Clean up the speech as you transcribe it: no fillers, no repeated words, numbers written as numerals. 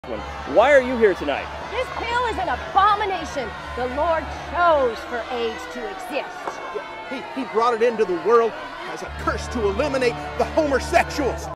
Why are you here tonight? This pill is an abomination. The Lord chose for AIDS to exist. He brought it into the world as a curse to eliminate the homosexuals.